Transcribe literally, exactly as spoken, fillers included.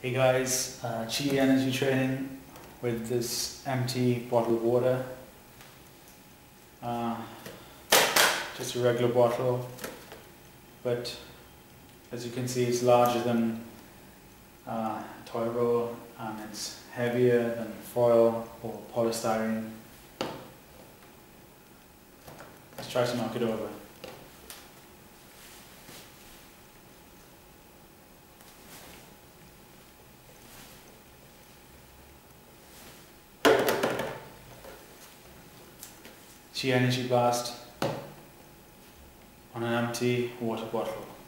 Hey guys, uh, Chi energy training with this empty bottle of water. Uh, just a regular bottle, but as you can see it's larger than uh, toilet roll and it's heavier than foil or polystyrene. Let's try to knock it over. Chi energy blast on an empty water bottle.